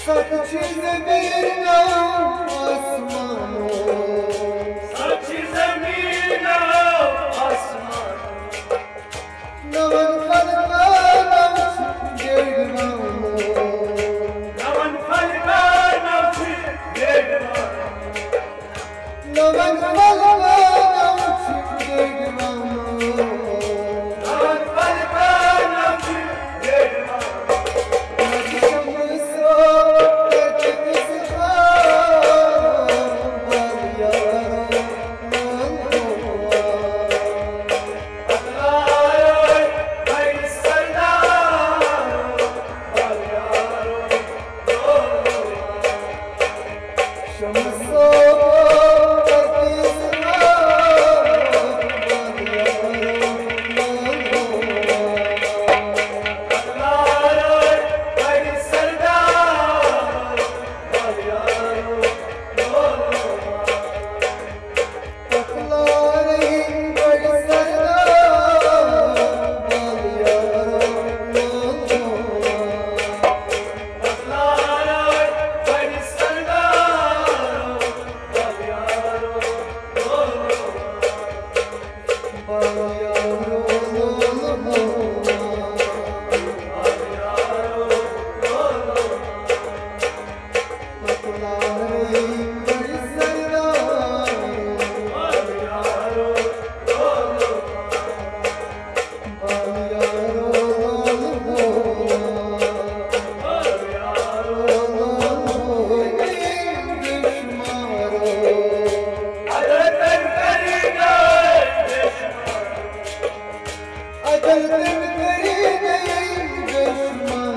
सच ज़मीन आसमानो सच ज़मीन आसमानो नवन फलका नवछ गेडवानो नवन फलका नवछ गेडवानो नवन फलका नवछ गेडवानो नवन फलका नवछ गेडवानो अदल दिन करी गई बेशुमार